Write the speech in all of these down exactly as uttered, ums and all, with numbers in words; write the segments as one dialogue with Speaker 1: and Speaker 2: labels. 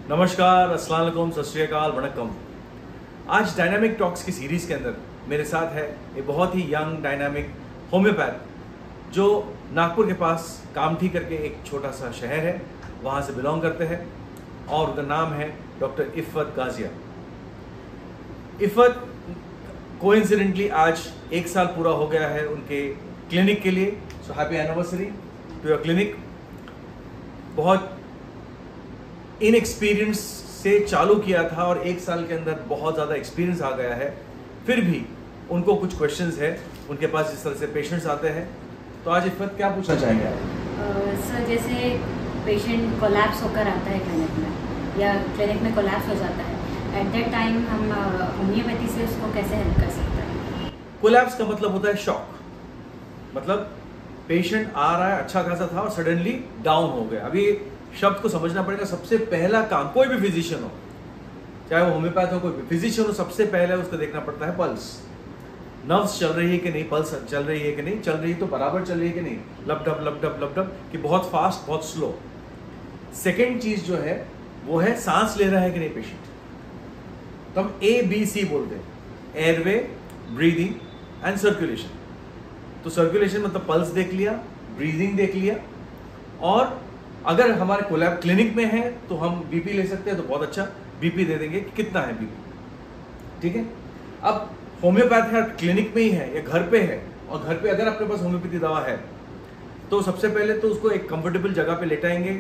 Speaker 1: नमस्कार, अस्सलाम वालेकुम, सत श्री अकाल, वणक्कम। आज डायनामिक टॉक्स की सीरीज के अंदर मेरे साथ है एक बहुत ही यंग डायनामिक होम्योपैथ जो नागपुर के पास कामठी करके एक छोटा सा शहर है, वहाँ से बिलोंग करते हैं और उनका नाम है डॉक्टर इफ़त गाजिया। इफ़त कोइंसिडेंटली आज एक साल पूरा हो गया है उनके क्लिनिक के लिए। So happy anniversary to your clinic. बहुत इनएक्सपीरियंस से चालू किया था और एक साल के अंदर बहुत ज़्यादा एक्सपीरियंस आ गया है। फिर भी उनको कुछ क्वेश्चंस है उनके पास, जिस तरह से पेशेंट्स आते हैं। तो आज इफ़त क्या पूछना चाहेंगे आप?
Speaker 2: सर, जैसे पेशेंट कोलैप्स होकर आता है क्लिनिक में या क्लिनिक में कोलैप्स हो जाता है, एट दैट टाइम हम होम्योपैथी से उसको कैसे हेल्प कर सकते हैं?
Speaker 1: कोलैप्स का मतलब होता है शॉक। मतलब पेशेंट आ रहा है, अच्छा खासा था और सडनली डाउन हो गया। अभी शब्द को समझना पड़ेगा। सबसे पहला काम, कोई भी फिजिशियन हो, चाहे वो होम्योपैथ हो, कोई भी फिजिशियन हो, सबसे पहले उसको देखना पड़ता है पल्स। नर्व्स चल रही है कि नहीं, पल्स चल रही है कि नहीं, चल रही तो बराबर चल रही है कि नहीं, लपडप लपडप लपडप कि बहुत फास्ट बहुत स्लो। सेकेंड चीज जो है वो है सांस ले रहा है कि नहीं पेशेंट। तो हम ए बी सी बोलते हैं, एयरवे, ब्रीदिंग एंड सर्कुलेशन। तो सर्कुलेशन मतलब पल्स देख लिया, ब्रीदिंग देख लिया, और अगर हमारे कोलैब क्लिनिक में है तो हम बीपी ले सकते हैं, तो बहुत अच्छा बीपी दे देंगे कि कितना है बीपी। ठीक है। अब होम्योपैथ है, क्लिनिक में ही है या घर पे है, और घर पे अगर आपके पास होम्योपैथी दवा है तो सबसे पहले तो उसको एक कंफर्टेबल जगह पे लेटाएंगे,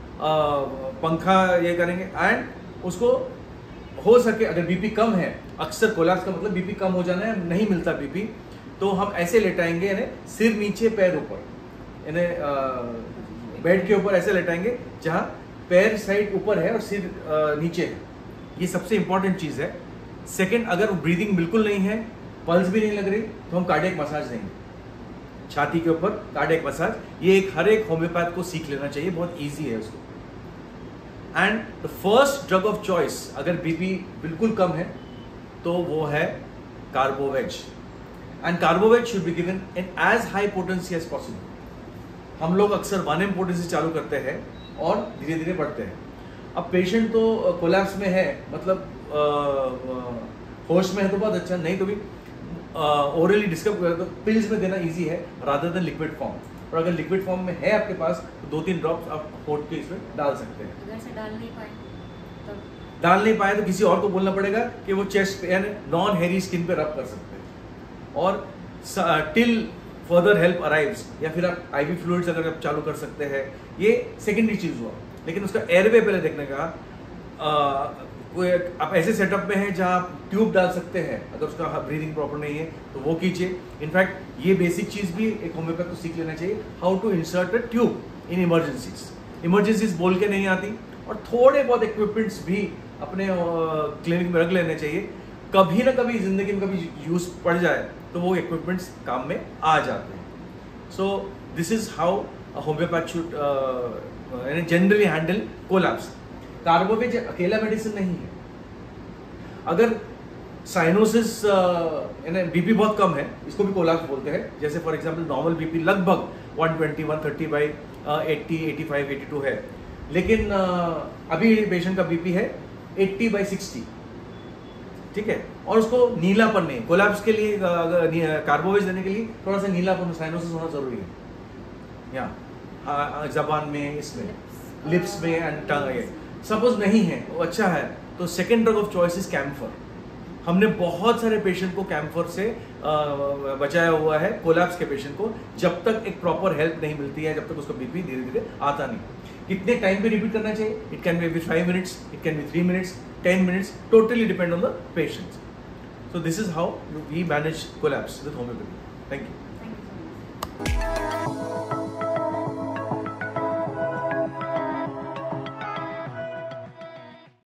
Speaker 1: पंखा ये करेंगे, एंड उसको हो सके अगर बीपी कम है, अक्सर कोलैप्स का मतलब बीपी कम हो जाना है, नहीं मिलता बीपी, तो हम ऐसे लेटाएंगे, यानी सिर नीचे पैर ऊपर, यानी बेड के ऊपर ऐसे लेटाएंगे जहां पैर साइड ऊपर है और सिर नीचे है। ये सबसे इंपॉर्टेंट चीज है। सेकंड, अगर ब्रीदिंग बिल्कुल नहीं है, पल्स भी नहीं लग रही, तो हम कार्डियक मसाज देंगे, छाती के ऊपर कार्डियक मसाज। ये एक हर एक होम्योपैथ को सीख लेना चाहिए, बहुत इजी है उसको। And the first drug of choice अगर बीपी बिल्कुल कम है तो वो है carbo veg. And carbo veg should be given in as high potency as possible. हम लोग अक्सर वन एम पोटेंसी चालू करते हैं और धीरे धीरे बढ़ते हैं। अब पेशेंट तो कोलैप्स में है, मतलब होश में है तो बहुत अच्छा, नहीं तो भी ओरली डिस्कस तो पिल्स में देना इजी है रादर देन लिक्विड फॉर्म। और अगर लिक्विड फॉर्म में है आपके पास तो दो तीन ड्रॉप्स आप होठ के इसमें डाल सकते हैं।
Speaker 2: अगर से डाल नहीं पाए तो
Speaker 1: डाल नहीं पाए तो किसी और को बोलना पड़ेगा कि वो चेस्ट पे यानी नॉन हेरी स्किन पे रब कर सकते हैं। और टिल फर्दर हेल्प अराइव्स, या फिर आप आईवी फ्लूइड्स अगर आप चालू कर सकते हैं, ये सेकेंडरी चीज हुआ। लेकिन उसका एयरवे पहले देखने का, आ, कोई आप ऐसे सेटअप में है जहां आप ट्यूब डाल सकते हैं, अगर उसका ब्रीदिंग प्रॉपर नहीं है तो वो कीजिए। इनफैक्ट ये बेसिक चीज भी एक होम्योपैथ को सीख लेना चाहिए, how to insert a tube in emergencies. Emergencies बोल के नहीं आती, और थोड़े बहुत इक्विपमेंट्स भी अपने क्लिनिक में रख लेने चाहिए। कभी ना कभी जिंदगी में कभी यूज पड़ जाए तो वो इक्विपमेंट्स काम में आ जाते हैं। So this is how homeopath should generally handle collapse. Carbo veg अकेला मेडिसिन नहीं है। अगर साइनोसिस यानी बीपी बहुत कम है, इसको भी कोलैप्स बोलते हैं। जैसे फॉर एग्जांपल नॉर्मल बीपी लगभग one twenty one thirty by eighty eighty five eighty two है, लेकिन uh, अभी पेशेंट का बीपी है एट्टी बाई सिक्सटी। ठीक है। और उसको नीलापन नहीं, कोलैप्स के लिए कार्बोवेज देने के लिए थोड़ा सा नीलापन, साइनोसिस होना जरूरी है, यहाँ जबान में, इसमें लिप्स में एंड टंग। ये सपोज नहीं है, वो अच्छा है, तो second drug of choice is camphor. हमने बहुत सारे पेशेंट को कैम्फर से बचाया हुआ है, कोलैप्स के पेशेंट को, जब तक एक प्रॉपर हेल्प नहीं मिलती है, जब तक उसका बीपी धीरे धीरे आता नहीं। कितने टाइम पे रिपीट करना चाहिए? It can be every five minutes, it can be three minutes, ten minutes, totally depend on the patient. So this is how we manage collapse with homeopathy. Thank you.
Speaker 2: Thank you so much.